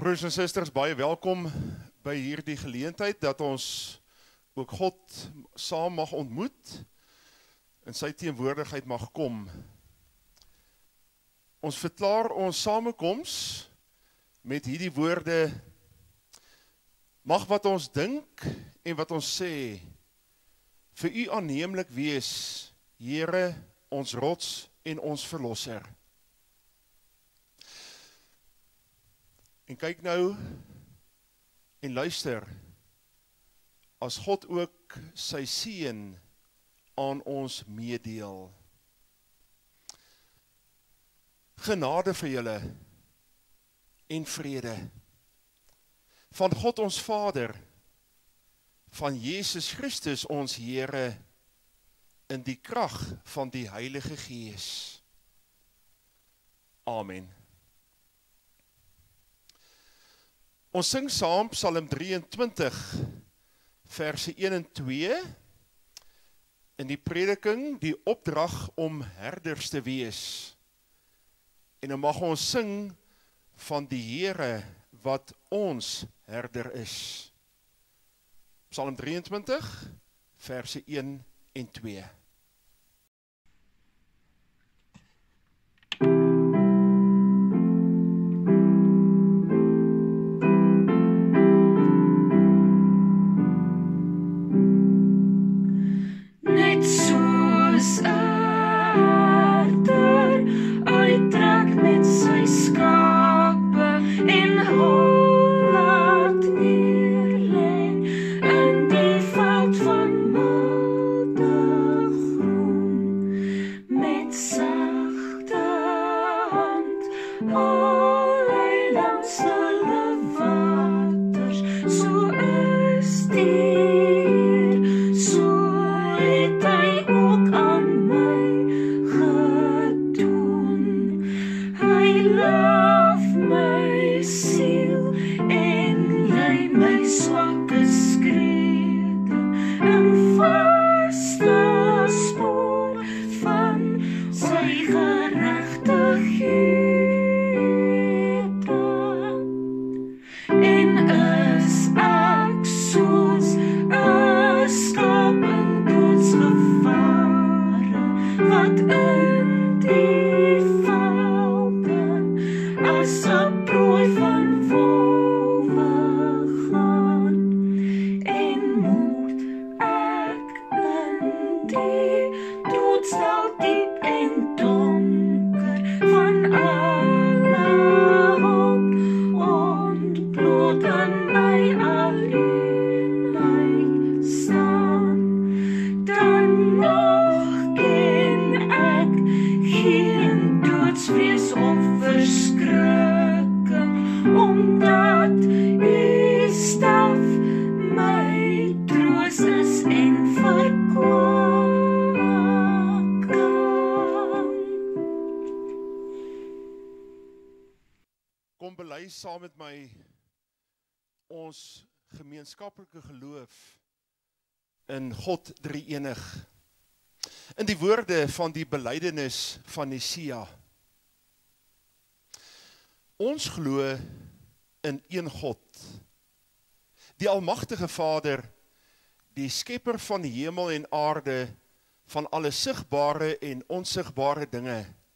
Broers en susters, baie welkom by hierdie geleentheid dat ons ook God saam mag ontmoet en sy teenwoordigheid mag kom. Ons verklaar ons samekoms met hierdie woorde: mag wat ons dink en wat ons sê vir u aanneemlik wees, Here, ons rots en ons verlosser. En kyk nou en luister, as God ook sy seën aan ons meedeel. Genade vir julle en vrede van God ons Vader, van Jesus Christus ons Here, in die krag van die Heilige Gees. Amen. Ons sing saam Psalm 23, verse 1 en 2, in die prediking, die opdrag om herders te wees. En dan mag ons sing van die Here wat ons herder is. Psalm 23, verse 1 en 2. Saam met my ons gemeenskaplike geloof in God drie-enig, in die woorde van die belydenis van Nicea. Ons glo in een God, die almagtige Vader, die skepper van hemel en aarde, van alle sigbare en onsigbare dinge,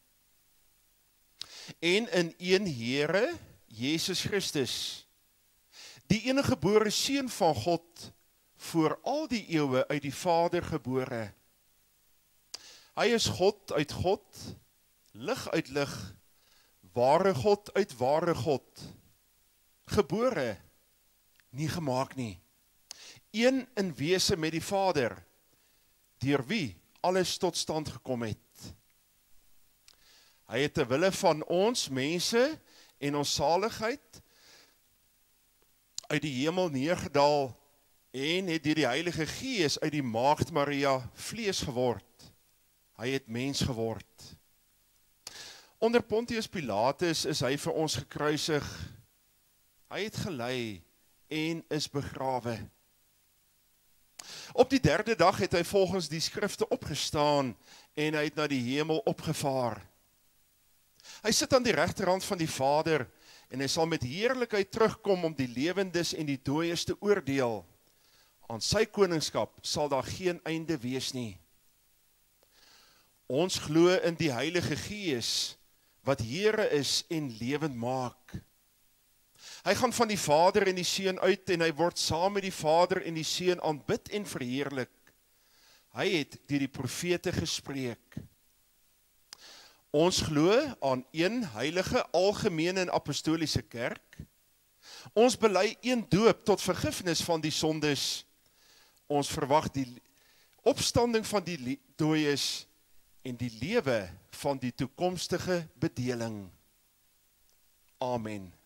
en in een Here, Jesus Christus, die enige gebore seun van God, voor al die eeue uit die Vader gebore. Hy is God uit God, lig uit lig, ware God uit ware God, gebore, nie gemaak nie, een in wese met die Vader, deur wie alles tot stand gekom het. Hy het ter wille van ons mense en ons saligheid uit die hemel neergedaal en het deur die Heilige Gees uit die maagd Maria vlees geword. Hy het mens geword. Onder Pontius Pilatus is hy vir ons gekruisig. Hy het gelei en is begrawe. Op die 3de dag het hy volgens die skrifte opgestaan en hy het na die hemel opgevaar. Hy sit aan die regterhand van die Vader en hy sal met heerlikheid terugkom om die lewendes en die dooies te oordeel. Aan sy koningskap sal daar geen einde wees nie. Ons glo in die Heilige Gees, wat Here is en lewend maak. Hy gaan van die Vader en die Seun uit en hy word saam met die Vader en die Seun aanbid en verheerlik. Hy het deur die profete gespreek. Ons glo aan een heilige, algemene en apostoliese kerk. Ons bely een doop tot vergifnis van die sondes. Ons verwag die opstanding van die dooies en die lewe van die toekomstige bedeling. Amen.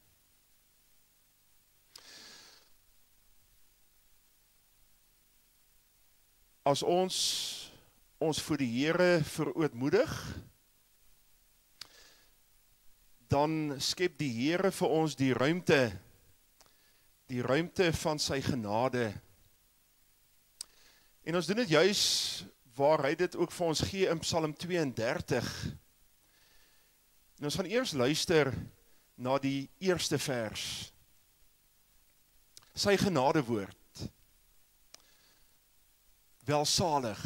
As ons voor die Here verootmoedig, dan skep die Here vir ons die ruimte van sy genade. En ons doen dit juis waar hy dit ook vir ons gee in Psalm 32. En ons gaan eers luister na die eerste vers. Sy genadewoord. Welsalig.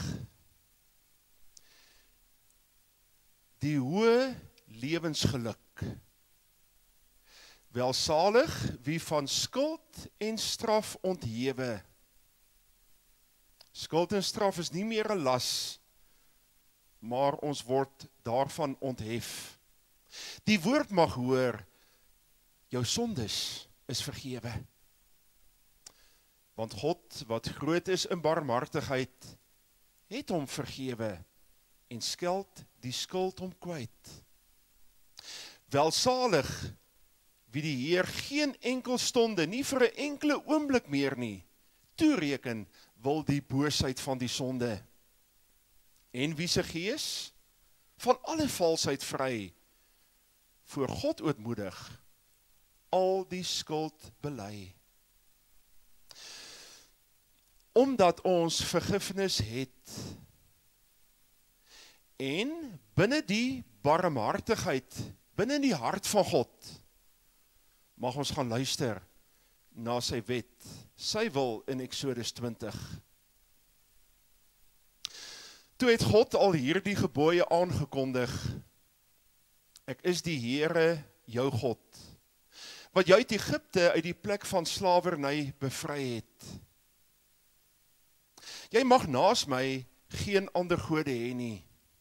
Die hoë lewensgeluk. Welsalig wie van skuld en straf onthewe. Skuld en straf is nie meer 'n las, maar ons word daarvan onthef. Die woord mag hoor, jou sondes is vergewe. Want God, wat groot is in barmhartigheid, het hom vergewe en skeld die skuld hom kwyt. Welsalig wie die Heer geen enkel stonde, nie vir 'n enkele oomblik meer nie, toereken wil die boosheid van die sonde. En wie se gees van alle valsheid vry, voor God ootmoedig, al die skuld bely. Omdat ons vergifnis het, en binne die barmhartigheid, binne die hart van God, mag ons gaan luister na sy wet, sy wil in Exodus 20. Toe het God al hierdie gebooie aangekondig, ek is die Here, jou God, wat jou uit Egipte uit die plek van slawerny bevry het. Jy mag naas my geen ander gode hê nie.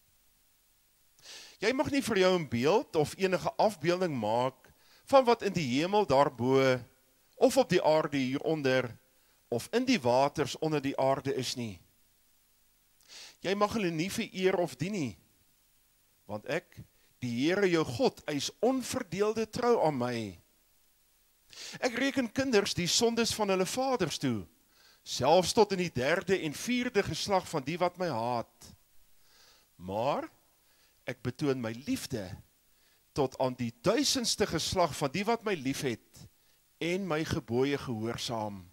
Jy mag nie vir jou 'n beeld of enige afbeelding maak van wat in die hemel daarbo, of op die aarde hieronder, of in die waters onder die aarde is nie. Jy mag hulle nie vereer of dien nie, want ek, die Here jou God, eis onverdeelde trou aan my. Ek reken kinders die sondes van hulle vaders toe, selfs tot in die 3de en 4de geslag van die wat my haat. Maar ek betoon my liefde tot aan die 1000ste geslag van die wat my liefhet en my gebooie gehoorsaam.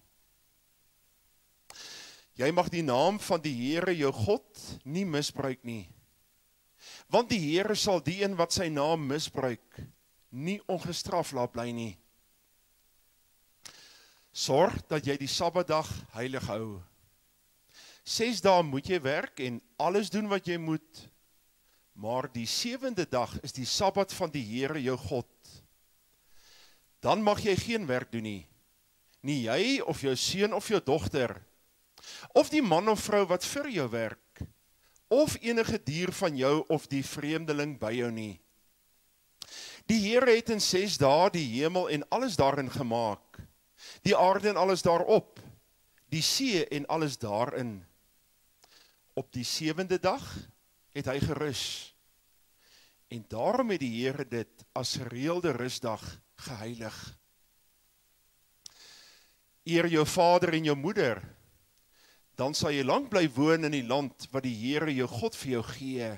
Jy mag die naam van die Here jou God nie misbruik nie, want die Here sal die een wat sy naam misbruik nie ongestraf laat bly nie. Sorg dat jy die Sabbatdag heilig hou. 6 dae moet jy werk en alles doen wat jy moet, maar die 7de dag is die Sabbat van die Here jou God. Dan mag jy geen werk doen nie, nie jy of jou seun of jou dogter, of die man of vrou wat vir jou werk, of enige dier van jou of die vreemdeling by jou nie. Die Here het in 6 dae die hemel en alles daarin gemaak, die aarde en alles daarop, die see en alles daarin. Op die 7de dag het hy gerus, en daarom het die Here dit as gereelde rusdag geheilig. Eer jou vader en jou moeder, dan sal jy lang bly woon in die land wat die Here jou God vir jou gee.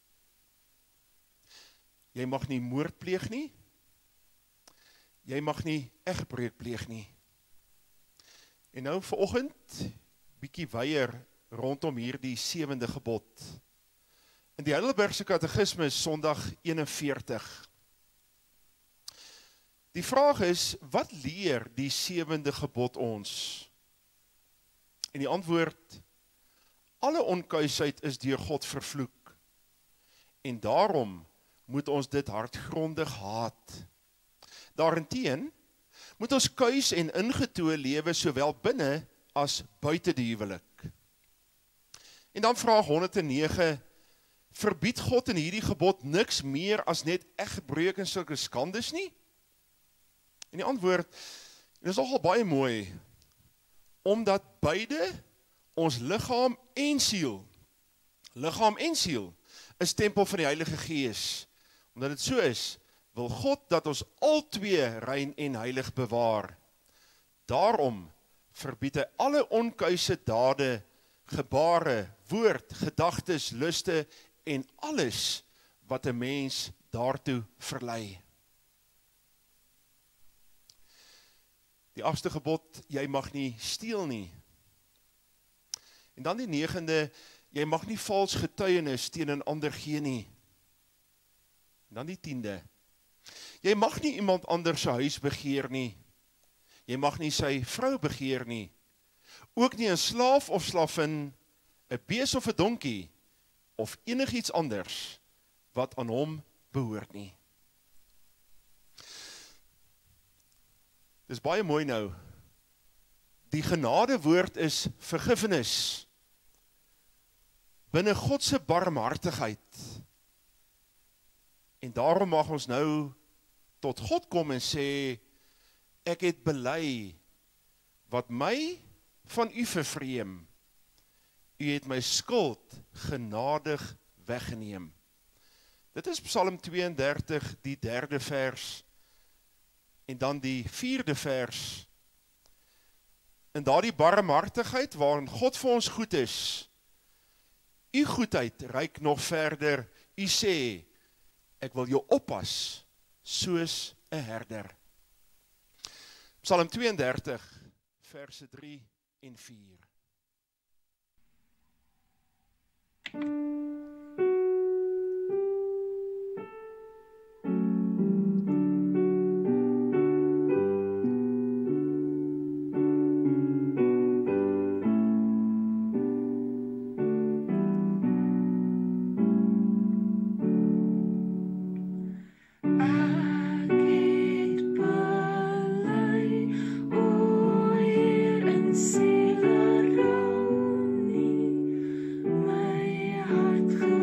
Jy mag nie moord pleeg nie, jy mag nie egbreuk pleeg nie. En nou vanoggend, bietjie weier rondom hierdie 7de gebod. In die Heidelbergse Katekismus, Sondag 41. Die vraag is, wat leer die 7de gebod ons? En die antwoord, alle onkuisheid is deur God vervloek. En daarom moet ons dit hartgrondig haat. Daarenteen moet ons kuis en ingetoe lewe sowel binne as buite die huwelik. En dan vraag 109, verbied God in hierdie gebod niks meer as net egbreuk en sulke skandes nie? En die antwoord, en dit is nogal baie mooi, omdat beide ons liggaam en siel is tempel van die Heilige Gees. Omdat dit so is, wil God dat ons albei rein en heilig bewaar. Daarom verbied hy alle onkuise dade, gebare, woord, gedagtes, luste en alles wat 'n mens daartoe verlei. Die 8ste gebod, jy mag nie steel nie. En dan die 9de, jy mag nie vals getuienis teen 'n ander gee nie. En dan die 10de, jy mag nie iemand anders se huis begeer nie. Jy mag nie sy vrou begeer nie. Ook nie 'n slaaf of slavin, 'n bees of 'n donkie, of enigiets anders wat aan hom behoort nie. Dis baie mooi nou. Die genadewoord is vergifnis. Binne God se barmhartigheid. En daarom mag ons nou tot God kom en sê, ek het bely wat my van u vervreem. U het my skuld genadig weggeneem. Dit is Psalm 32, die 3de vers, en dan die 4de vers. In daardie barmhartigheid waarin God vir ons goed is, u goedheid reik nog verder. U sê, ek wil jou oppas soos 'n herder. Psalm 32, verse 3 en 4. Siel rou nie, my hart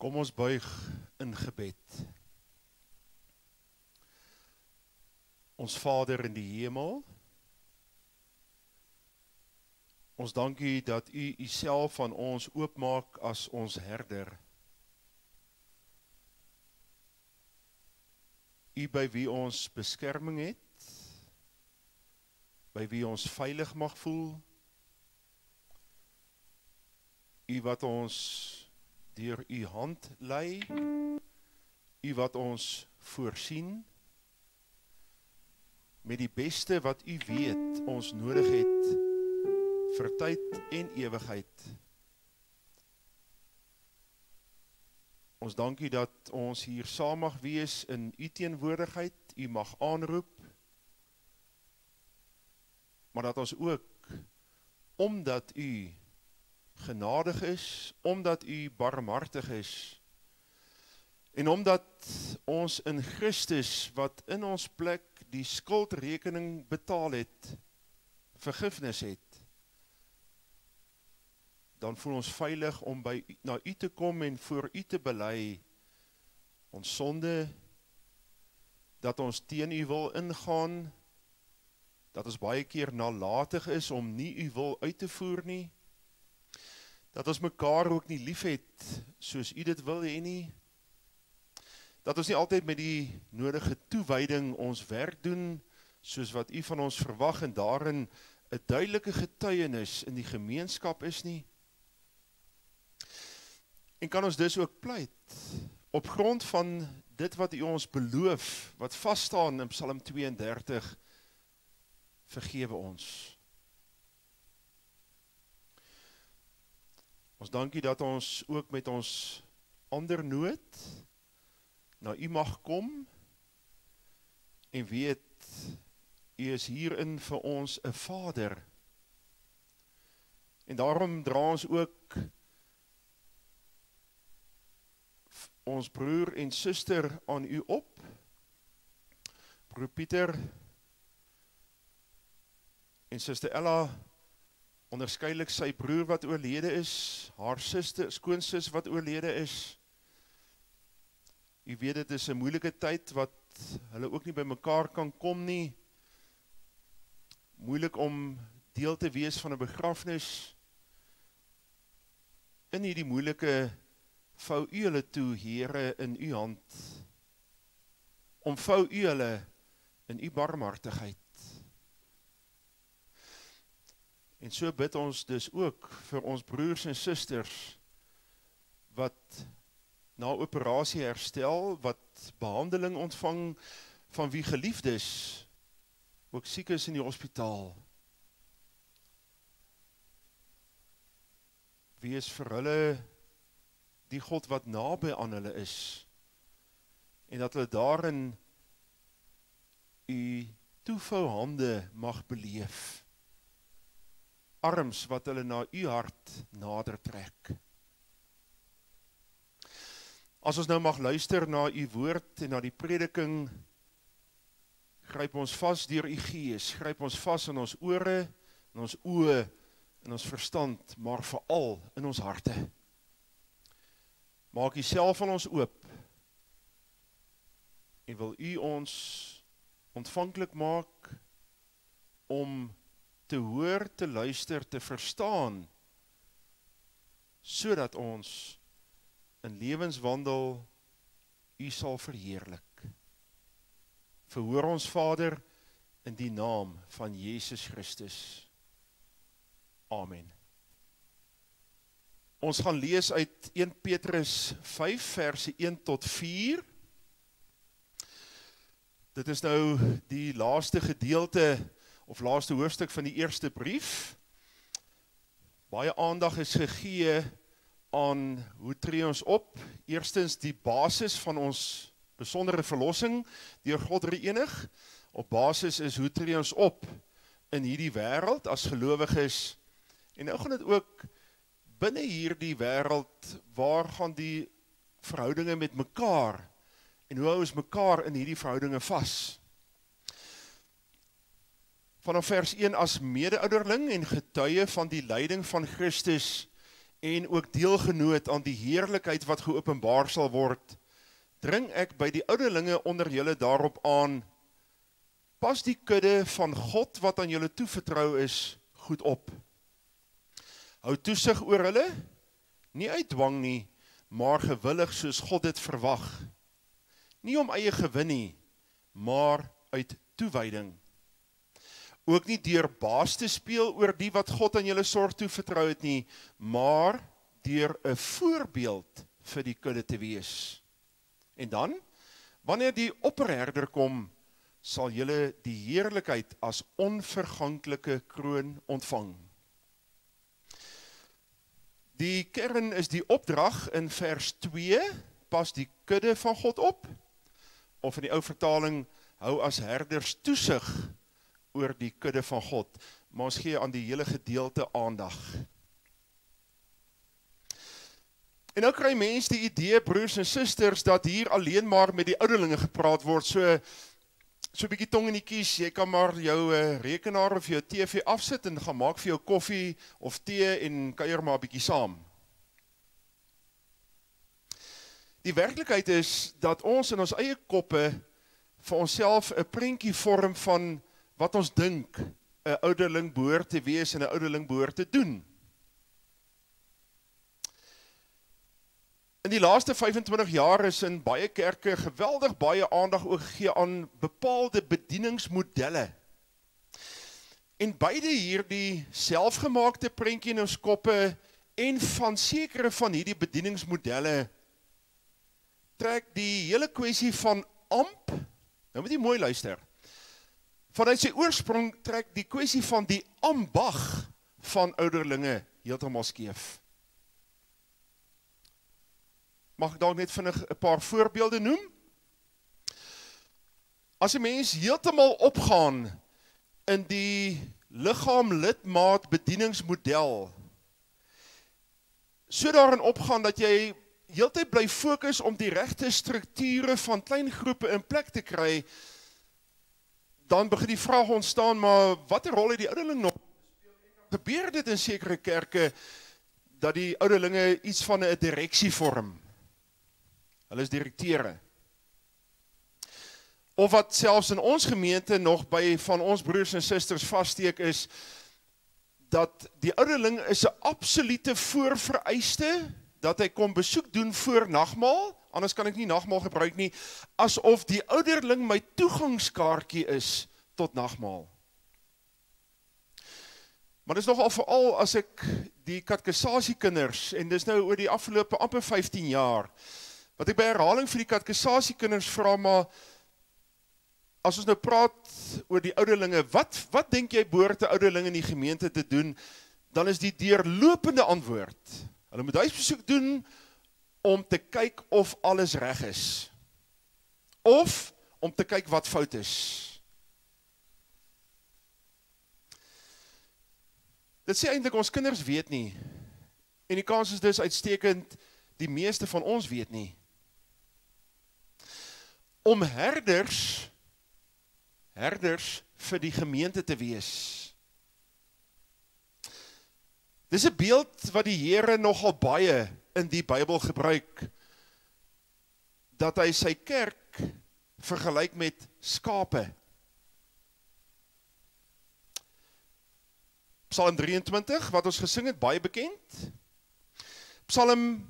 Kom ons buig in gebed. Ons Vader in die hemel, ons dank U dat U Uself aan ons oopmaak as ons herder. U by wie ons beskerming het, by wie ons veilig mag voel, U wat ons deur U hand lei, U wat ons voorsien, met die beste wat U weet ons nodig het, vir tyd en ewigheid. Ons dank U dat ons hier saam mag wees in U teenwoordigheid, U mag aanroep, maar dat ons ook, omdat U genadig is, omdat U barmhartig is, en omdat ons in Christus, wat in ons plek die skuldrekening betaal het, vergifnis het, dan voel ons veilig om na U te kom en voor U te bely ons sonde, dat ons teen U wil ingaan, dat ons baie keer nalatig is om nie U wil uit te voer nie, dat ons mekaar ook nie lief het soos U dit wil hê nie, dat ons nie altyd met die nodige toewyding ons werk doen, soos wat U van ons verwag en daarin 'n duidelike getuienis in die gemeenskap is nie. En kan ons dus ook pleit, op grond van dit wat U ons beloof, wat vasstaan in Psalm 32, vergewe ons. Ons dank U dat ons ook met ons ander nood na U mag kom en weet, U is hierin vir ons 'n Vader. En daarom dra ons ook ons broer en suster aan U op. Broer Pieter en suster Ella, onderskeidelik sy broer wat oorlede is, haar suster, skoonsus wat oorlede is. U weet dit is 'n moeilike tyd wat hulle ook nie by mekaar kan kom nie. Moeilik om deel te wees van 'n begrafnis. In hierdie moeilike vou U hulle toe, Here, in U hand. Omvou U hulle in U barmhartigheid. En so bid ons dus ook vir ons broers en susters wat na operasie herstel, wat behandeling ontvang van wie geliefdes, ook siek is in die hospitaal. Wees vir hulle die God wat naby aan hulle is, en dat hulle daarin U toevou hande mag beleef, arms wat hulle na U hart nader trek. As ons nou mag luister na U woord en na die prediking, gryp ons vas deur U Gees, gryp ons vas in ons ore, in ons oë, in ons verstand, maar veral in ons harte. Maak U self aan ons oop, en wil U ons ontvanklik maak om te hoor, te luister, te verstaan, sodat ons in lewenswandel U sal verheerlik. Verhoor ons Vader in die naam van Jesus Christus. Amen. Ons gaan lees uit 1 Petrus 5 verse 1 tot 4. Dit is nou die laaste gedeelte of laaste hoofstuk van die eerste brief. Baie aandag is gegee aan hoe tree ons op. Eerstens die basis van ons besondere verlossing deur God drie-enig. Op basis is hoe tree ons op in hierdie wêreld as gelowiges. En nou gaan dit ook binne hierdie wêreld, waar gaan die verhoudinge met mekaar en hoe hou ons mekaar in hierdie verhoudinge vas? Vanaf vers 1, as mede-ouderling en getuie van die lyding van Christus en ook deelgenoot aan die heerlikheid wat geopenbaar sal word, dring ek by die ouderlinge onder julle daarop aan, pas die kudde van God wat aan julle toevertrou is, goed op. Hou toesig oor hulle, nie uit dwang nie, maar gewillig soos God dit verwag. Nie om eie gewin nie, maar uit toewyding. Ook nie deur baas te speel oor die wat God aan julle sorg toevertrou het nie, maar deur 'n voorbeeld vir die kudde te wees. En dan, wanneer die opperherder kom, sal julle die heerlikheid as onverganklike kroon ontvang. Die kern is die opdrag in vers 2, pas die kudde van God op, of in die ou vertaling, hou as herders toesig oor die kudde van God, maar ons gee aan die hele gedeelte aandag. En nou kry mens die idee, broers en susters, dat hier alleen maar met die ouderlinge gepraat word, so bietjie tong in die kies, jy kan maar jou rekenaar of jou TV afsit en gaan maak vir jou koffie of tee en kuier maar bietjie saam. Die werklikheid is dat ons in ons eie koppe vir onsself 'n prentjie vorm van wat ons dink 'n ouderling behoort te wees en 'n ouderling behoort te doen. In die laaste 25 jaar is in baie kerke geweldig baie aandag ook gegee aan bepaalde bedieningsmodelle. En beide hierdie selfgemaakte prentjie in ons koppe en van sekere van hierdie bedieningsmodelle trek die hele kwessie van amp, nou moet jy mooi luister, vanuit sy oorsprong trek die kwessie van die ambag van ouderlinge heeltemal skeef. Mag ek dalk net vinnig 'n paar voorbeelde noem? As 'n mens heeltemal opgaan in die liggaam-lidmaat bedieningsmodel, so daarin opgaan dat jy heeltyd bly fokus om die regte strukture van klein groepe in plek te kry, dan begin die vraag ontstaan, maar watter rol het die ouderling nog gespeel? Gebeur dit in sekere kerke dat die ouderlinge iets van 'n direksie vorm? Hulle is direkteure. Of wat selfs in ons gemeente nog by van ons broers en susters vassteek is, dat die ouderling is 'n absolute voorvereiste, dat hy kom besoek doen voor nagmaal, anders kan ek nie nagmaal gebruik nie, asof die ouderling my toegangskaartjie is tot nagmaal. Maar dis nogal veral as ek die katekisasiekinders, en dis nou oor die afgelope amper 15 jaar, wat ek by herhaling vir die katekisasiekinders vra, maar as ons nou praat oor die ouderlinge, wat dink jy behoort 'n ouderling in die gemeente te doen, dan is die deurlopende antwoord, hulle moet huisbesoek doen om te kyk of alles reg is, of om te kyk wat fout is. Dit sê eintlik ons kinders weet nie, en die kans is dus uitstekend, die meeste van ons weet nie. Om herders vir die gemeente te wees. Dis 'n beeld wat die Here nogal baie in die Bybel gebruik, dat hy sy kerk vergelyk met skape. Psalm 23, wat ons gesing het, baie bekend. Psalm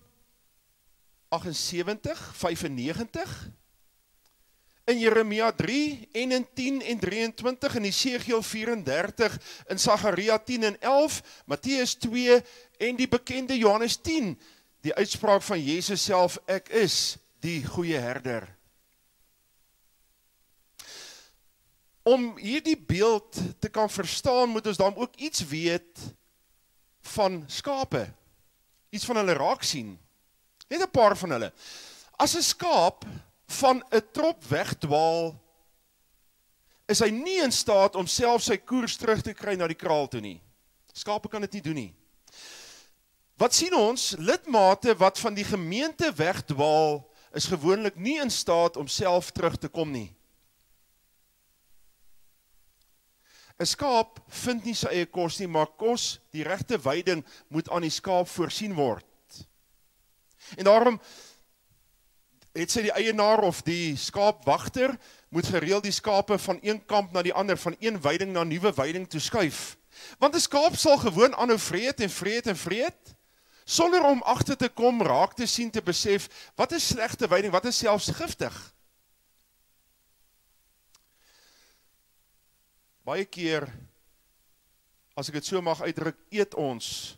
78, 95, in Jeremia 3, en in 10 en 23, in Esegiel 34, in Sagaria 10 en 11, Matteus 2, en die bekende Johannes 10, die uitspraak van Jesus self, ek is die goeie herder. Om hierdie beeld te kan verstaan, moet ons dan ook iets weet van skape, iets van hulle raak sien, net 'n paar van hulle. As 'n skaap van 'n trop wegdwaal, is hy nie in staat om self sy koers terug te kry na die kraal toe nie. Skape kan dit nie doen nie. Wat sien ons? Lidmate wat van die gemeente wegdwaal, is gewoonlik nie in staat om self terug te kom nie. 'n skaap vind nie sy eie kos nie, maar kos, die regte weiding moet aan die skaap voorsien word. En daarom het sy die eienaar of die skaapwagter moet gereeld die skape van een kamp na die ander, van een weiding na nuwe weiding toe skuif. Want 'n skaap sal gewoon aanhou vreet en vreet en vreet, sonder om agter te kom, raak te sien, te besef, wat is slegte weiding, wat is selfs giftig. Baie keer, as ek dit so mag uitdruk, eet ons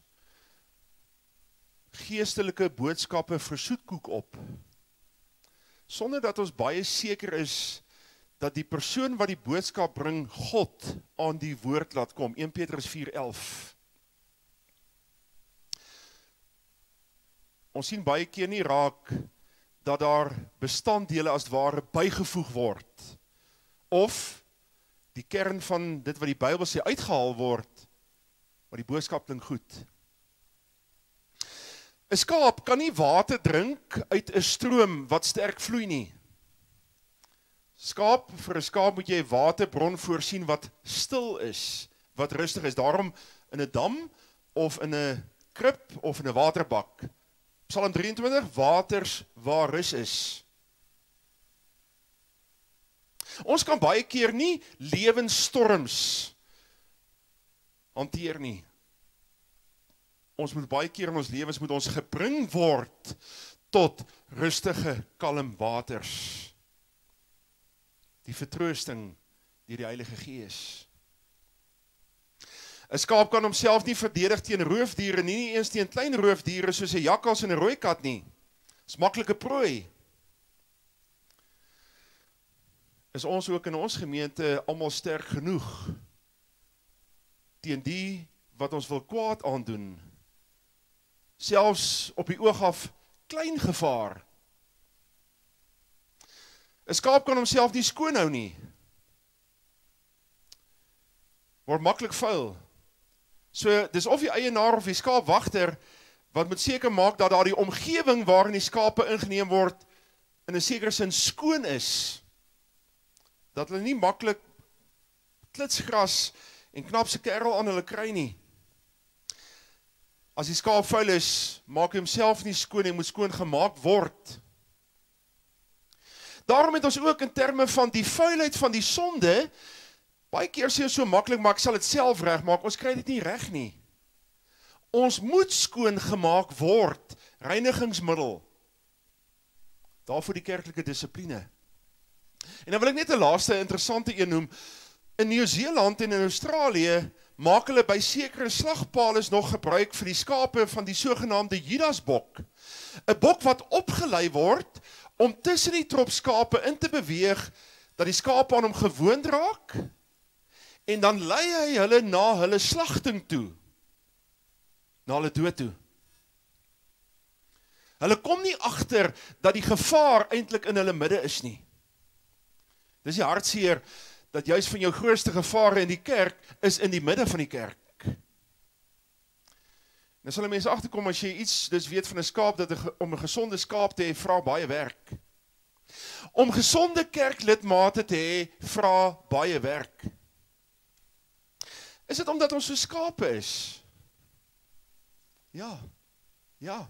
geestelike boodskappe vir soetkoek op, sonder dat ons baie seker is, dat die persoon wat die boodskap bring, God aan die woord laat kom. 1 Petrus 4:11. Ons sien baie keer nie raak, dat daar bestanddele as het ware bygevoeg word, of die kern van dit wat die Bybel sê uitgehaal word, maar die boodskap klink goed. 'n Skaap kan nie water drink uit 'n stroom wat sterk vloei nie. Vir 'n skaap moet jy 'n waterbron voorsien wat stil is, wat rustig is. Daarom in 'n dam, of in 'n krib, of in 'n waterbak. Psalm 23, waters waar rus is. Ons kan baie keer nie lewensstorms hanteer nie. Ons moet baie keer in ons lewens moet ons gebring word tot rustige, kalm waters. Die vertroosting deur die Heilige Gees. 'n Skaap kan homself nie verdedig teen roofdiere nie eens teen klein roofdiere soos 'n jakkals en 'n rooi kat nie. Dis maklike prooi. Is ons ook in ons gemeente almal sterk genoeg teen die wat ons wil kwaad aandoen? Selfs op die oog af klein gevaar. 'n Skaap kan homself nie skoon hou nie. Word maklik vuil. So, dis of die eienaar of die skaapwagter wat moet seker maak dat daar die omgewing waarin die skape ingeneem word in 'n sekere sin skoon is. Dat hulle nie maklik klitsgras en knapse kerel aan hulle kry nie. As die skaap vuil is, maak hy homself nie skoon en moet skoon gemaak word. Daarom het ons ook in terme van die vuilheid van die sonde, baie keer sê ons so maklik, maar ek sal dit self regmaak, ons kry dit nie reg nie. Ons moet skoon gemaak word, reinigingsmiddel. Daarvoor die kerklike dissipline. En dan wil ek net 'n laaste interessante een noem. In Nieu-Seeland en in Australië maak hulle by sekere slagpale nog gebruik vir die skape van die sogenaamde Judasbok. 'n Bok wat opgelei word om tussen die trop skape in te beweeg, dat die skape aan hom gewoond raak, en dan lei hy hulle na hulle slagting toe, na hulle dood toe. Hulle kom nie agter dat die gevaar eintlik in hulle midde is nie. Dis die hartseer, dat juist van jou grootste gevare in die kerk, is in die midde van die kerk. Nou sal mense agterkom, as jy iets dus weet van 'n skaap, dat om 'n gesonde skaap te hê, vra baie werk. Om gesonde kerklidmate te hê, vra baie werk. Is dit omdat ons so skape is? Ja, ja.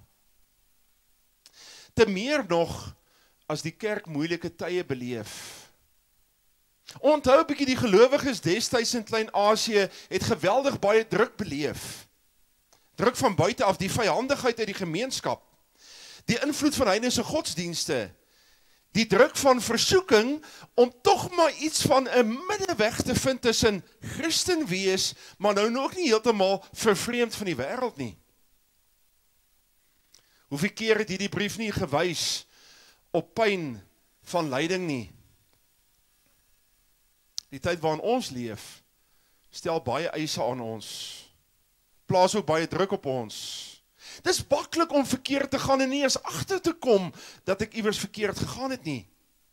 Te meer nog, as die kerk moeilike tye beleef. Onthou 'n bietjie, die gelowiges destyds in Klein-Asië het geweldig baie druk beleef. Druk van buite af, die vyandigheid uit die gemeenskap, die invloed van heidense godsdienste, die druk van versoeking om tog maar iets van 'n middeweg te vind tussen Christen wees, maar nou ook nie heeltemal vervreemd van die wêreld nie. Hoeveel keer het hierdie brief nie gewys op pyn van lyding nie? Die tyd waarin ons leef, stel baie eise aan ons, plaas ook baie druk op ons. Dis maklik om verkeerd te gaan en nie eens agter te kom dat ek iewers verkeerd gegaan het nie.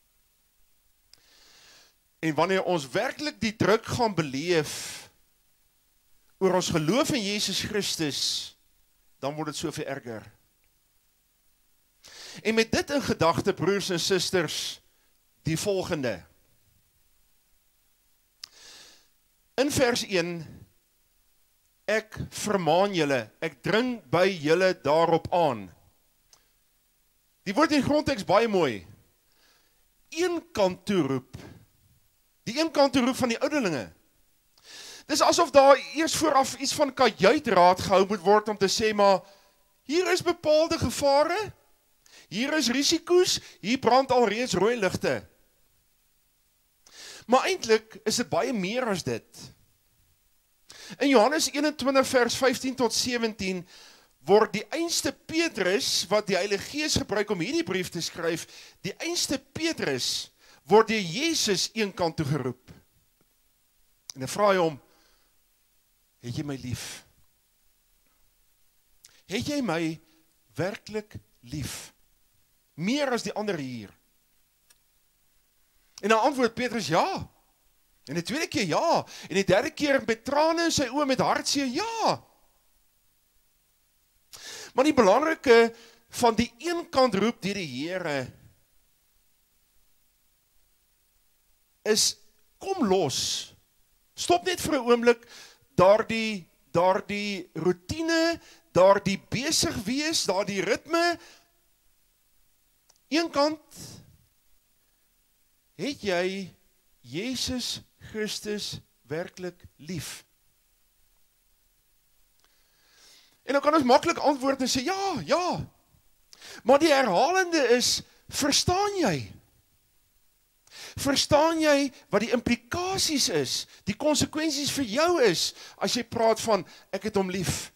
En wanneer ons werklik die druk gaan beleef oor ons geloof in Jesus Christus, dan word dit soveel erger. En met dit in gedagte, broers en susters, die volgende. In vers 1, ek vermaan julle, ek dring by julle daarop aan. Die woord in grondteks baie mooi. Een kant toe roep. Die een kant toe roep van die ouderlinge. Dis asof daar eers vooraf iets van kajuitraad gehou moet word om te sê, maar hier is bepaalde gevare, hier is risiko's, hier brand alreeds rooi ligte. Maar eintlik is dit baie meer as dit. In Johannes 21 vers 15 tot 17 word die einste Petrus, wat die Heilige Gees gebruik om hierdie brief te skryf, die einste Petrus word deur Jesus een kant toe geroep. En dan vra hy hom, het jy my lief? Het jy my werklik lief? Meer as die ander hier. En dan antwoord Petrus ja. En die tweede keer ja. En die derde keer met trane in sy oë met hartseer ja. Maar die belangrike van die een kant roep deur die Here is, kom los. Stop net vir 'n oomblik daardie routine, daardie besig wees, daardie ritme. Een kant het jy Jesus Christus werklik lief. En dan kan ons maklik antwoord en sê, ja. Maar die herhalende is, verstaan jy? Verstaan jy wat die implikasies is, die konsekwensies vir jou is, as jy praat van, ek het hom lief?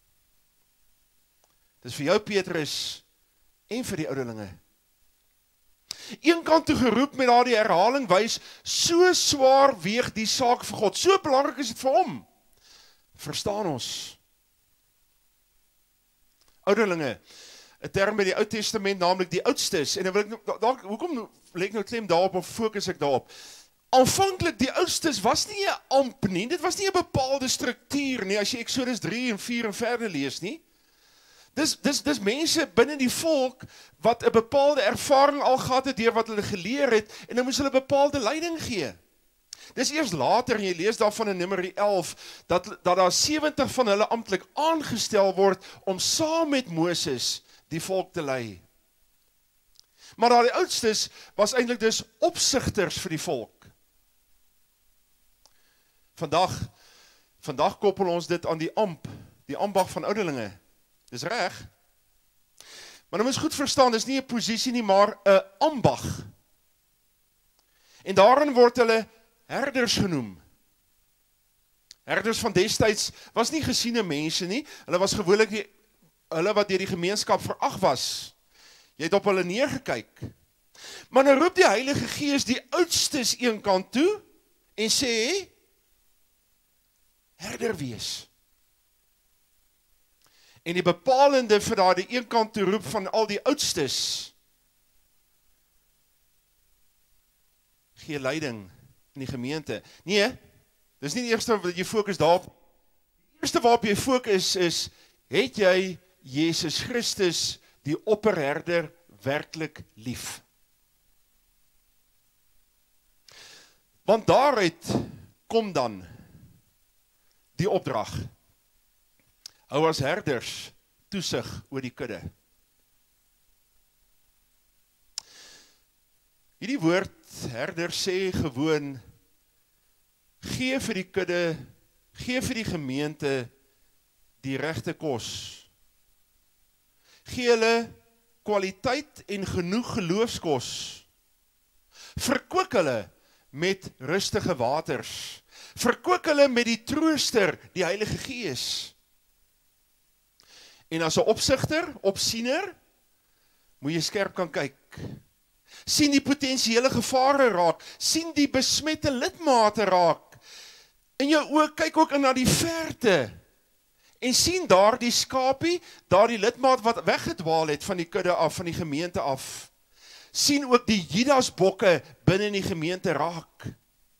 Dis vir jou Petrus, en vir die ouderlinge. Een kant toe geroep met daardie herhaling wys, so swaar weeg die saak vir God, so belangrik is dit vir hom. Verstaan ons? Ouderlinge, 'n term by die Ou Testament, naamlik die oudstes, en dan wil ek, hoekom lê ek nou klem daarop, of fokus ek daarop? Aanvanklik, die oudstes was nie 'n amp nie, dit was nie 'n bepaalde struktuur nie, as jy Exodus 3 en 4 en verder lees nie. Dis mense binne die volk, wat 'n bepaalde ervaring al gehad het, deur wat hulle geleer het, en dan moes hulle bepaalde leiding gee. Dis eers later, en jy lees daarvan in Numeri 11, dat daar 70 van hulle amptelik aangestel word, om saam met Moses die volk te lei. Maar daar die oudstes, was eintlik dus opsigters vir die volk. Vandag koppel ons dit aan die ambag van ouderlinge. Dis reg. Maar nou moet ons goed verstaan, dis nie 'n posisie nie, maar 'n ambag. En daarin word hulle herders genoem. Herders van destyds was nie gesiene mense nie, hulle was gewoonlik hulle wat deur die gemeenskap verag was. Jy het op hulle neergekyk. Maar nou roep die Heilige Gees die oudstes een kant toe, en sê, herder wees. En die bepalende vir daardie een kant toe roep van al die oudstes, gee leiding in die gemeente. Nee, dis nie die eerste wat jy fokus daarop. Die eerste waarop jy fokus is, het jy Jesus Christus, die opperherder, werklik lief? Want daaruit kom dan die opdrag. Hou as herders toesig oor die kudde. Hierdie woord herder sê gewoon, gee vir die kudde, gee vir die gemeente die regte kos. Gee hulle kwaliteit en genoeg geloofskos. Verkoop hulle met rustige waters. Verkoop hulle met die trooster, die Heilige Gees. En as 'n opsigter, opsiener, moet jy skerp kan kyk. Sien die potensiële gevare raak, sien die besmette lidmate raak. In jou oë kyk ook na die verte, en sien daar die skapie, daar die lidmaat wat weggedwaal het van die kudde af, van die gemeente af. Sien ook die Judasbokke binne in die gemeente raak.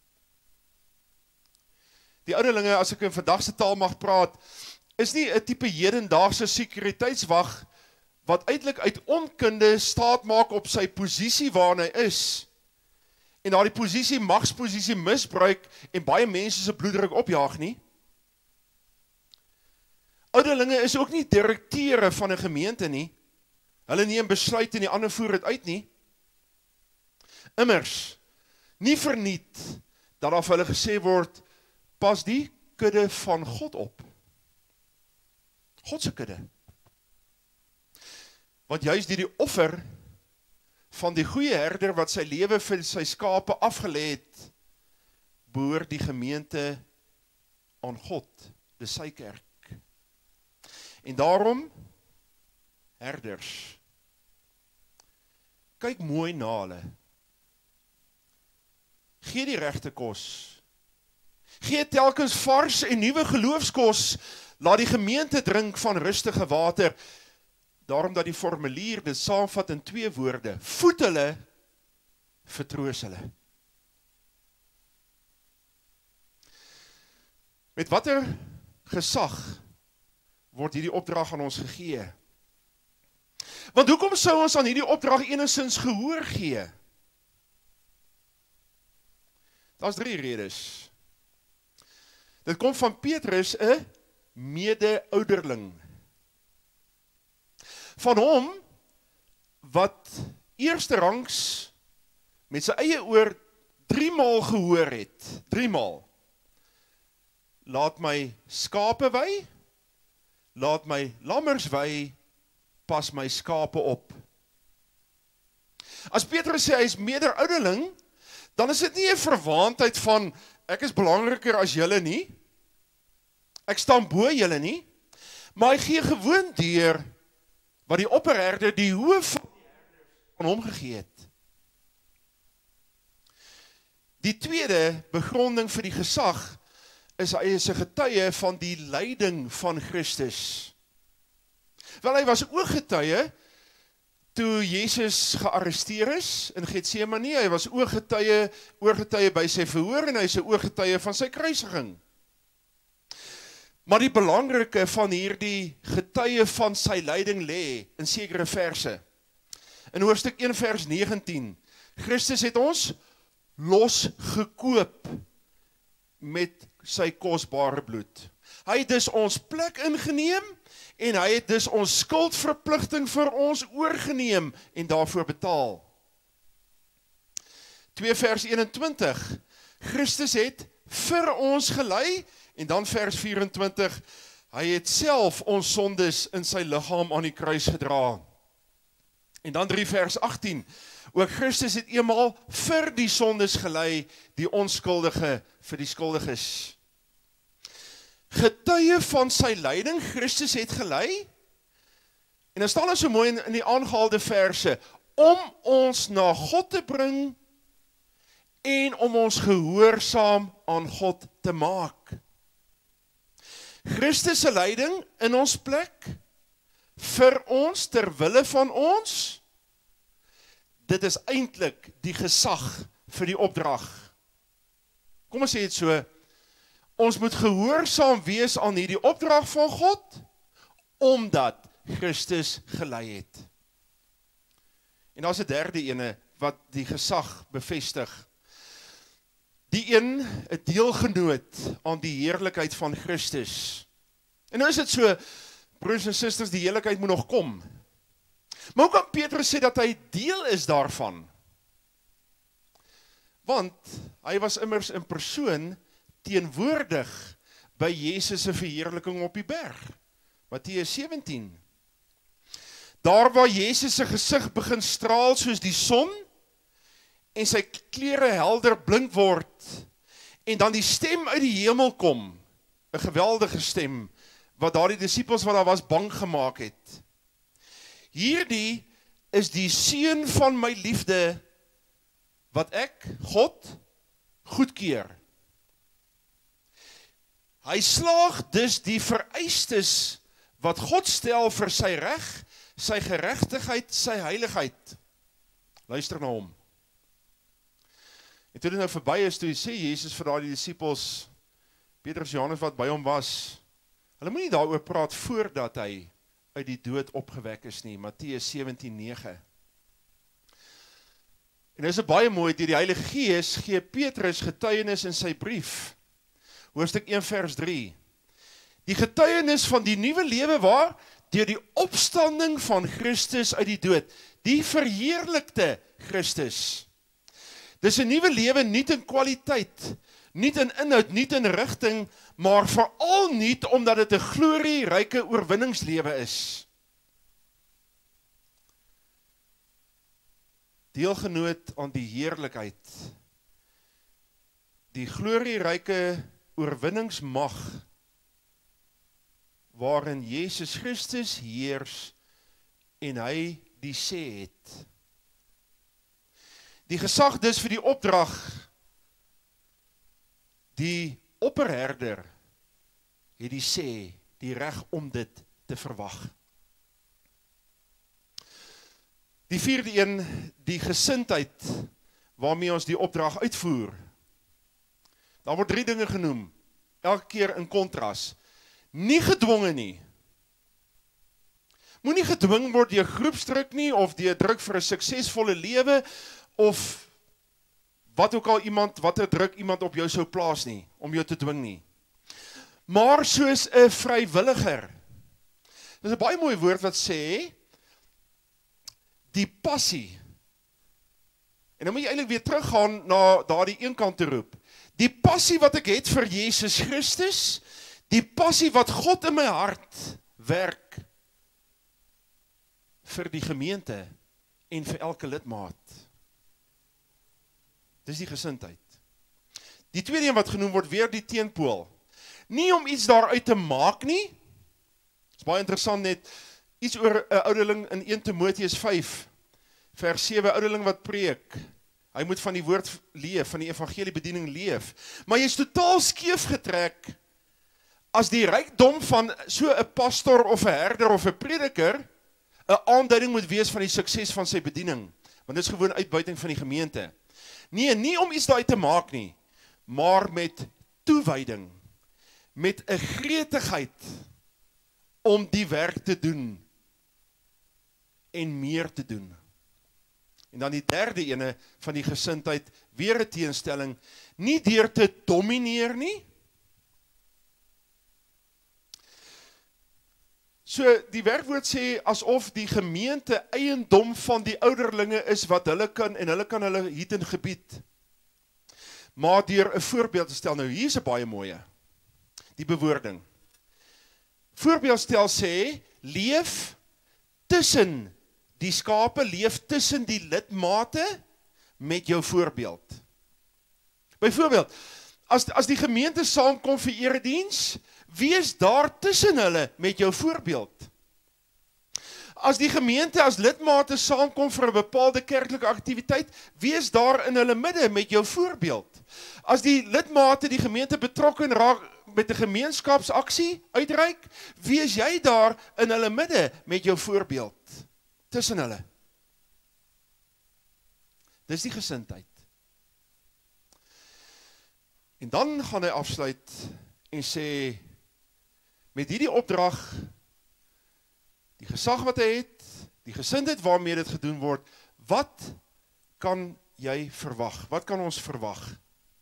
Die ouderlinge, as ek in vandag se taal mag praat, is nie 'n tipe hedendaagse sekuriteitswag wat eintlik uit onkunde staat maak op sy posisie waarin hy is, en daardie posisie, magsposisie misbruik en baie mense se bloeddruk opjaag nie. Ouderlinge is ook nie direkteure van 'n gemeente nie. Hulle neem besluit en die ander voer dit uit nie. Immers, nie verniet dat daar vir hulle gesê word, pas die kudde van God op. God se kudde. Want juist die offer van die goeie herder wat sy lewe vir sy skape afgelê het, behoort die gemeente aan God, dis sy kerk. En daarom, herders, kyk mooi na hulle. Gee die regte kos. Gee telkens vars en nuwe geloofskos. Laat die gemeente drink van rustige water. Daarom dat die formulier dit saamvat in 2 woorde. Voed hulle, vertroos hulle. Met watter gesag word hierdie opdrag aan ons gegee? Want hoekom sou ons aan hierdie opdrag enigstens gehoor gee? Daar's 3 redes. Dit kom van Petrus, 'n mede-ouderling. Van hom, wat eersterangs met sy eie oor 3 maal gehoor het. 3 maal. Laat my skape wei, laat my lammers wei, pas my skape op. As Petrus sê hy is mede-ouderling, dan is dit nie 'n verwaandheid van, ek is belangriker as julle nie, ek staan bo julle nie, maar hy gee gewoon deur wat die opperherder, die hoof van die herders aan hom gegee het. Die tweede begronding vir die gesag, is hy is 'n getuie van die lyding van Christus. Wel, hy was ook getuie, toe Jesus gearresteer is in Getsemane, hy was oorgetuie by sy verhoor, en hy is 'n oorgetuie van sy kruisiging. Maar die belangrike van hierdie getuie van sy lyding lê in sekere verse. In hoofstuk 1 vers 19, Christus het ons losgekoop met sy kosbare bloed. Hy het dus ons plek ingeneem, en hy het dus ons skuldverpligting vir ons oorgeneem, en daarvoor betaal. 2 vers 21, Christus het vir ons gelei, en dan vers 24, hy het self ons sondes in sy liggaam aan die kruis gedra. En dan 3 vers 18, ook Christus het eenmaal vir die sondes gelei, die onskuldige vir die skuldiges. Getuie van sy lyding, Christus het gelei, en dan staan daar so mooi in die aangehaalde verse, om ons na God te bring, en om ons gehoorsaam aan God te maak. Christus se lyding in ons plek, vir ons, ter wille van ons, dit is eintlik die gesag vir die opdrag. Kom ons sê dit so, ons moet gehoorsaam wees aan hierdie opdrag van God, omdat Christus gelei het. En daar's 'n derde ene, wat die gesag bevestig. Die een, 'n deelgenoot aan die heerlikheid van Christus. En nou is dit so, broers en susters, die heerlikheid moet nog kom. Maar hoe kan Petrus sê dat hy deel is daarvan? Want hy was immers in persoon teenwoordig by Jesus se verheerliking op die berg. Matteus 17. Daar waar Jesus se gesig begin straal soos die son, en sy klere helder blink word, en dan die stem uit die hemel kom, 'n geweldige stem, wat daardie disippels wat daar was bang gemaak het. Hierdie is die seun van my liefde, wat ek, God, goedkeur. Hy slaag dus die vereistes wat God stel vir sy reg, sy geregtigheid, sy heiligheid. Luister na hom. En toe dit nou verby is, toe sê Jesus vir daardie disippels, Petrus, Johannes wat by hom was, hulle moet nie daaroor praat voordat hy uit die dood opgewek is nie, Matteus 17:9. En dit is baie mooi, deur die Heilige Gees gee Petrus getuienis in sy brief. Hoofstuk 1 vers 3. Die getuienis van die nuwe lewe waar? Deur die opstanding van Christus uit die dood. Die verheerlikte Christus. Dis 'n nuwe lewe nie in kwaliteit, nie in inhoud, nie in rigting, maar veral nie omdat dit 'n glorieryke oorwinningslewe is. Deelgenoot aan die heerlikheid, die glorieryke oorwinningsmag, waarin Jesus Christus heers en hy die sê het. Die gesag dus vir die opdrag, die opperherder het die sê, die reg om dit te verwag. Die vierde een, die gesindheid waarmee ons die opdrag uitvoer. Daar word 3 dinge genoem, elke keer in kontras. Nie gedwonge nie. Moenie gedwing word deur groepsdruk nie, of deur druk vir 'n suksesvolle lewe, of wat ook al watter druk iemand op jou sou plaas nie, om jou te dwing nie. Maar soos 'n vrywilliger. Dit is 'n baie mooi woord wat sê, die passie. En dan moet jy eintlik weer teruggaan na daardie een kant te roep. Die passie wat ek het vir Jesus Christus, die passie wat God in my hart werk vir die gemeente en vir elke lidmaat. Dis die gesindheid. Die tweede een wat genoem word, weer die teenpool. Nie om iets daaruit te maak nie. Dit is baie interessant net, iets oor 'n ouderling in 1 Timoteus 5, vers 7, ouderling wat preek. Hy moet van die woord leef, van die evangeliebediening leef. Maar jy is totaal skeef getrek, as die rykdom van so 'n pastor of 'n herder of 'n prediker 'n aanduiding moet wees van die sukses van sy bediening. Want dit is gewoon uitbuiting van die gemeente. Nee, nie om iets daai te maak nie, maar met toewyding, met 'n gretigheid om die werk te doen en meer te doen. En dan die derde ene van die gesindheid, weer 'n teenstelling, nie deur te domineer nie. So die werkwoord sê asof die gemeente eiendom van die ouderlinge is wat hulle kan, en hulle kan hulle hier in gebied. Maar deur 'n voorbeeld te stel, nou hier is 'n baie mooie, die bewoording. Voorbeeldstel sê, leef tussen die skape, leef tussen die lidmate met jou voorbeeld. Byvoorbeeld, as die gemeente saamkom vir erediens, wees daar tussen hulle met jou voorbeeld. As die gemeente as lidmate saamkom vir 'n bepaalde kerklike aktiwiteit, wees daar in hulle midde met jou voorbeeld. As die lidmate die gemeente betrokke raak met 'n gemeenskapsaksie uitreik, wees jy daar in hulle midde met jou voorbeeld. Tussen hulle. Dis die gesindheid. En dan gaan hy afsluit en sê, met hierdie opdrag, die gesag wat hy het, die gesindheid waarmee dit gedoen word, wat kan jy verwag? Wat kan ons verwag?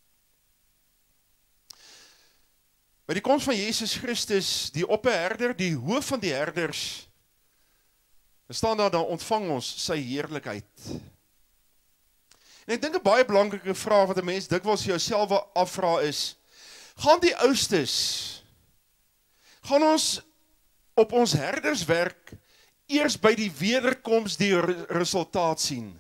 By die koms van Jesus Christus, die opperherder, die hoof van die herders, staan daar, dan ontvang ons sy heerlikheid. En ek dink 'n baie belangrike vraag wat 'n mens dikwels jouself afvra is, gaan die oustes, gaan ons op ons herderswerk eers by die wederkoms die resultaat sien?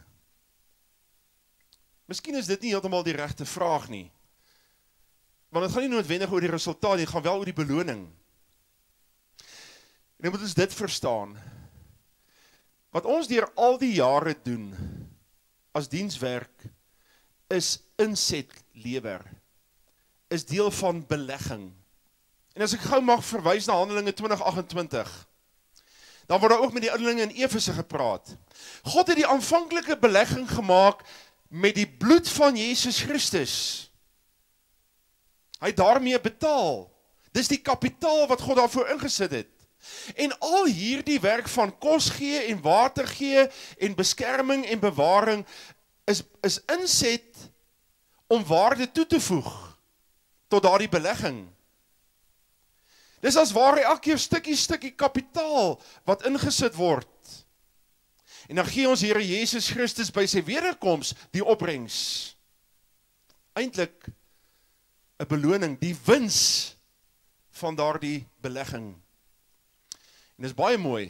Miskien is dit nie heeltemal die regte vraag nie. Want het gaan nie noodwendig oor die resultaat, het gaan wel oor die beloning. En dan moet ons dit verstaan. Wat ons deur al die jare doen, as dienswerk, is inset lewer, is deel van belegging. En as ek gou mag verwys na Handelinge 20:28, dan word daar ook met die ouderlinge in Efese gepraat. God het die aanvanklike belegging gemaak met die bloed van Jesus Christus. Hy het daarmee betaal. Dis die kapitaal wat God daarvoor ingesit het. En al hierdie werk van kos gee en water gee en beskerming en bewaring is inset om waarde toe te voeg tot daardie belegging. Dis as ware elke keer stukkie kapitaal wat ingesit word. En dan gee ons Here Jesus Christus by sy wederkoms die opbrengs. Eintlik 'n beloning, die wins van daardie belegging. En dis baie mooi.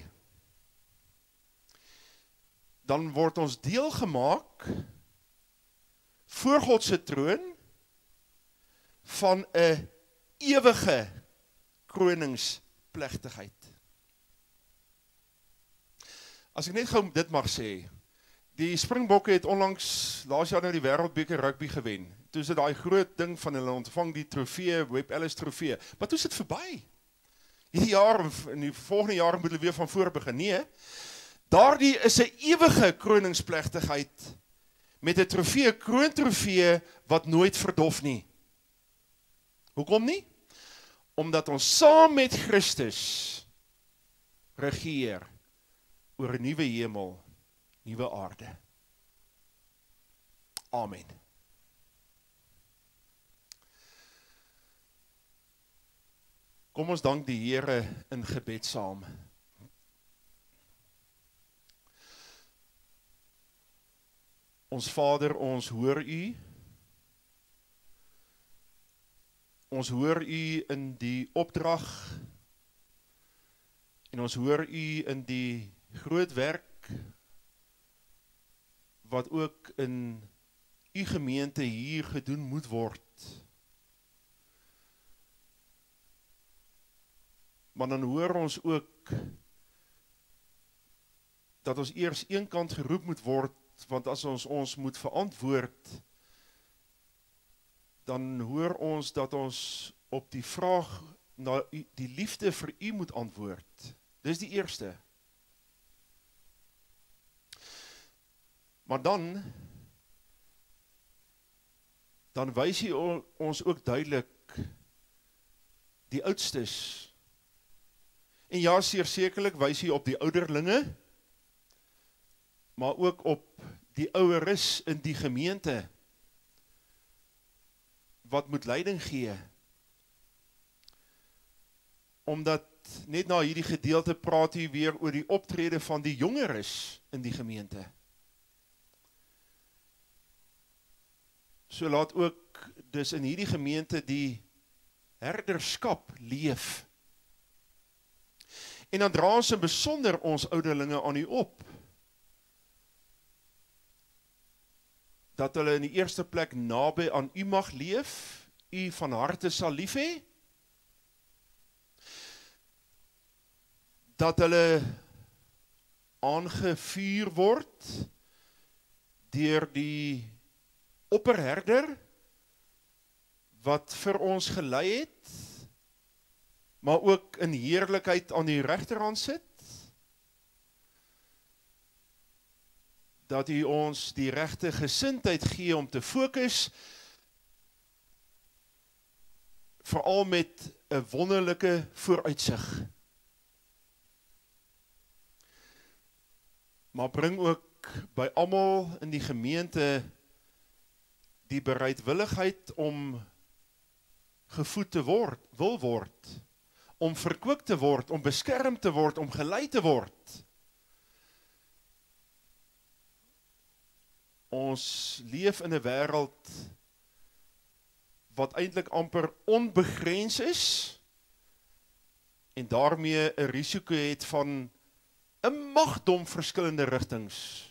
Dan word ons deel gemaak voor God se troon van 'n ewige kroningsplegtigheid. As ek net gou dit mag sê, die Springbokke het onlangs laas jaar nou die Wêreldbeker rugby gewen. Toe is dit daai groot ding van hulle ontvang die trofee, Webb Ellis trofee. Maar toe is dit verby. Hierdie jaar, in die volgende jaar moet hulle weer van voor begin. Nee, daardie is 'n ewige kroningsplegtigheid met 'n trofee, 'n kroontrofee wat nooit verdof nie. Hoekom nie? Omdat ons saam met Christus regeer oor 'n nuwe hemel, nuwe aarde. Amen. Kom ons dank die Here in gebed saam. Ons Vader, ons hoor U. Ons hoor U in die opdrag en ons hoor U in die groot werk wat ook in U gemeente hier gedoen moet word. Maar dan hoor ons ook dat ons eers eenkant geroep moet word, want as ons moet verantwoord, dan hoor ons dat ons op die vraag na die liefde vir U moet antwoord. Dis die eerste. Maar dan wys hy ons ook duidelik die oudstes. En ja, sekerlik wys hy op die ouderlinge, maar ook op die oueres in die gemeente, wat moet leiding gee. Omdat net na hierdie gedeelte praat hy weer oor die optrede van die jongeres in die gemeente. So laat ook dus in hierdie gemeente die herderskap leef. En dan dra ons in besonder ons ouderlinge aan U op, dat hulle in die eerste plek naby aan U mag leef, U van harte sal lief hê, dat hulle aangevuur word deur die opperherder wat vir ons gelei het, maar ook in heerlikheid aan die regterhand sit, dat U ons die regte gesindheid gee om te fokus, veral met 'n wonderlike vooruitsig. Maar bring ook by almal in die gemeente die bereidwilligheid om gevoed te wil word, om verkwikt te word, om beskerm te word, om gelei te word. Ons leef in 'n wêreld wat eintlik amper onbegrens is en daarmee 'n risiko het van 'n magdom verskillende rigtings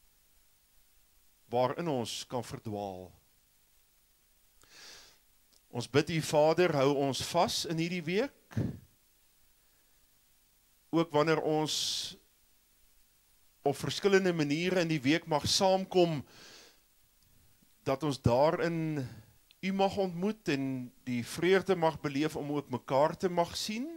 waarin ons kan verdwaal. Ons bid U Vader, hou ons vas in hierdie week, ook wanneer ons op verskillende maniere in die week mag saamkom, dat ons daarin U mag ontmoet en die vreugde mag beleef om ook mekaar te mag sien.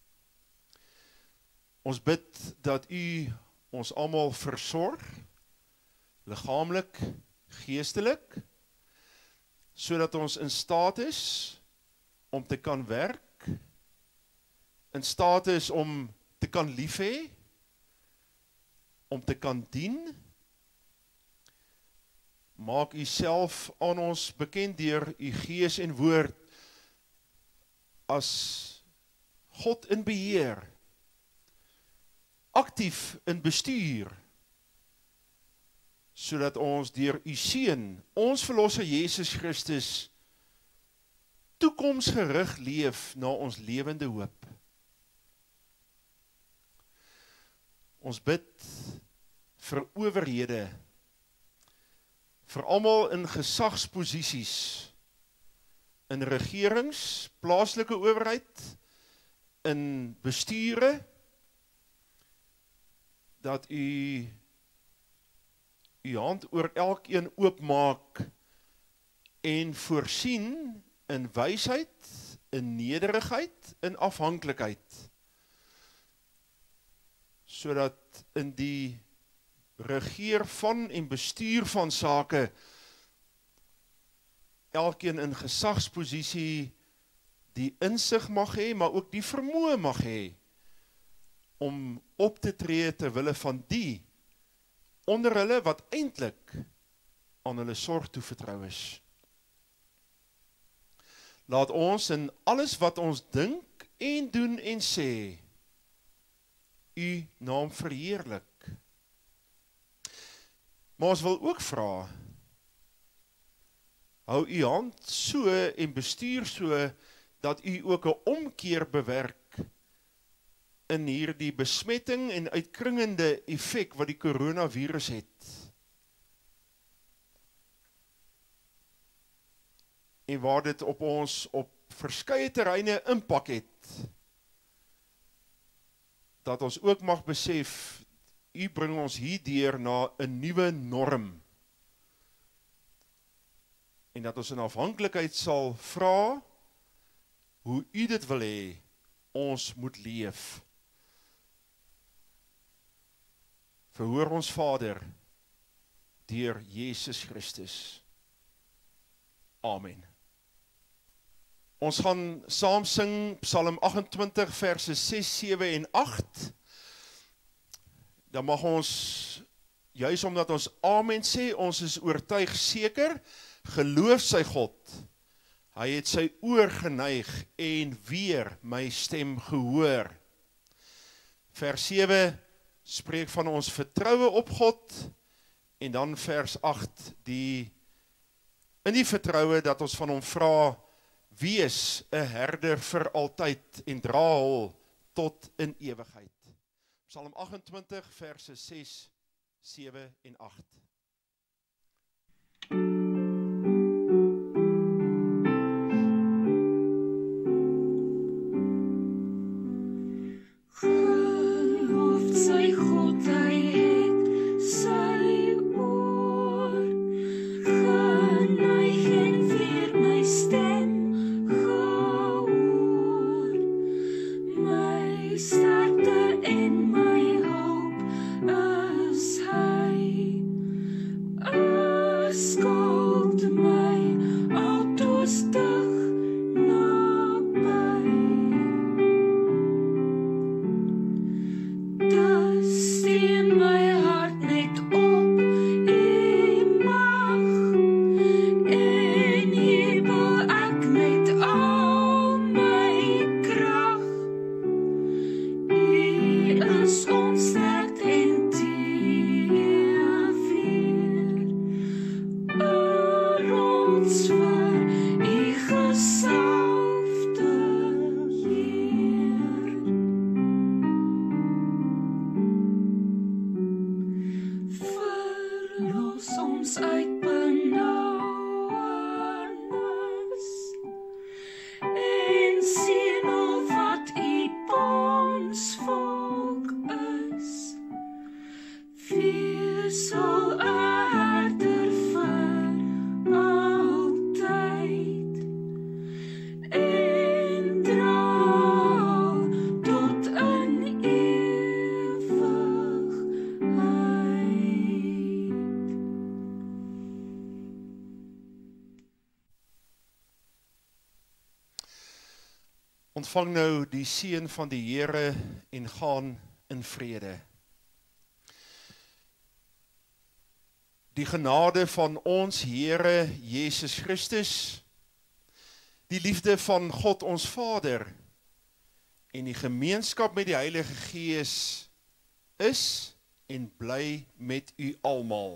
Ons bid dat U ons almal versorg, liggaamlik, geestelik, sodat ons in staat is om te kan werk, in staat is om te kan lief hê, om te kan dien, maak u self aan ons bekend deur u gees en woord as God in beheer, aktief in bestuur, sodat ons deur u seun, ons verlosser Jesus Christus, toekomsgerig leef na ons lewende hoop. Ons bid vir owerhede, vir almal in gesagsposisies, in regerings, plaaslike owerheid, in bestuure, dat u hand oor elkeen oopmaak en voorsien in wysheid, in nederigheid, in afhanklikheid, sodat in die regeer van en bestuur van sake elkeen in gesagsposisie die insig mag hê, maar ook die vermoë mag hê om op te tree ter wille van die onder hulle wat eintlik aan hulle sorg toevertrou is. Laat ons in alles wat ons dink en doen en sê, u naam verheerlik. Maar ons wil ook vra, hou u hand so en bestuur so, dat u ook 'n omkeer bewerk in hierdie besmetting en uitkringende effek wat die coronavirus het. En waar dit op ons op verskeie terreine impak het, dat ons ook mag besef, u bring ons hierdeur na 'n nuwe norm. En dat ons in afhanklikheid sal vra, hoe u dit wil hê, ons moet leef. Verhoor ons Vader, deur Jesus Christus. Amen. Ons gaan saam sing Psalm 28 verse 6, 7 en 8. Dan mag ons, juis omdat ons amen sê, ons is oortuig seker, geloof sy God. Hy het sy oor geneig en weer my stem gehoor. Vers 7 spreek van ons vertroue op God, en dan vers 8, in die vertroue dat ons van hom vra, wees 'n herder vir altyd en dra hul tot in ewigheid. Psalm 28 verse 6, 7 en 8. Ontvang nou die seën van die Here en gaan in vrede. Die genade van ons Here Jesus Christus, die liefde van God ons Vader en die gemeenskap met die Heilige Gees is en bly met u almal.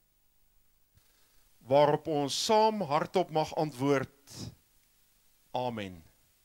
Waarop ons saam hardop mag antwoord, Amen.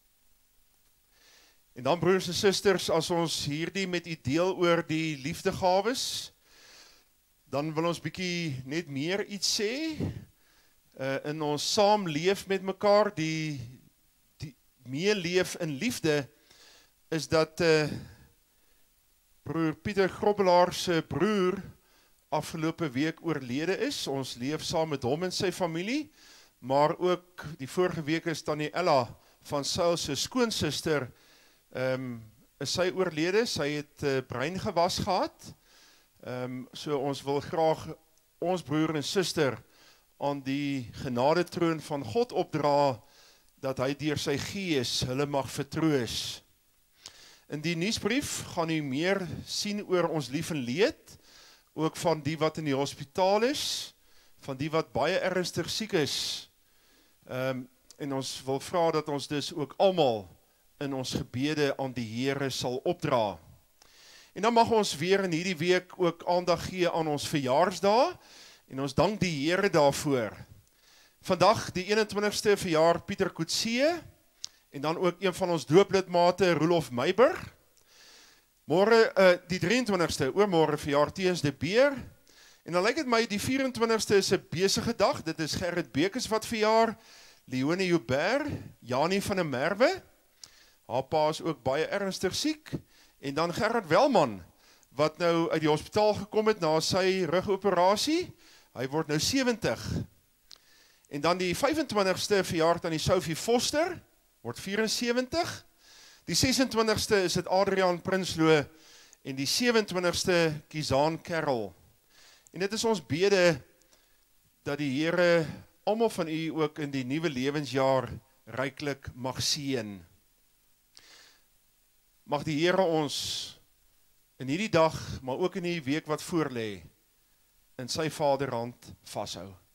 En dan broers en susters, as ons hierdie met u deel oor die liefdegawes, dan wil ons bietjie net meer iets sê, in ons saamleef met mekaar, die meeleef in liefde, is dat broer Pieter Grobbelaar se broer afgelope week oorlede is. Ons leef saam met hom en sy familie, maar ook die vorige week is Tannie Ella van Sail se skoonsister, is sy oorlede. Sy het breingewas gehad. So ons wil graag ons broer en suster aan die genadetroon van God opdra, dat hy deur sy gees hulle mag vertroos. In die nuusbrief gaan u meer sien oor ons lief en leed, ook van die wat in die hospitaal is, van die wat baie ernstig siek is, en ons wil vra dat ons dus ook almal in ons gebede aan die Here sal opdra. En dan mag ons weer in hierdie week ook aandag gee aan ons verjaarsdae, en ons dank die Here daarvoor. Vandag die 21ste verjaar Pieter Coetzee, en dan ook een van ons dooplidmate Roelof Meiburg. Môre die 23ste, oormôre verjaar Teens de Beer, en dan lyk dit my die 24ste is 'n besige dag. Dit is Gerrit Bekes wat verjaar, Leonie Joubert, Janie van der Merwe, haar pa is ook baie ernstig siek, en dan Gerard Welman, wat nou uit die hospitaal gekom het na sy rugoperasie, hy word nou 70. En dan die 25ste verjaar aan die Sophie Foster, word 74. Die 26ste is dit Adriaan Prinsloo, en die 27ste Kizaan Kerrel. En dit is ons bede, dat die Here almal van u ook in die nuwe lewensjaar ryklik mag seën. Mag die Here ons in hierdie dag, maar ook in die week wat voorlê, in sy Vaderhand vashou.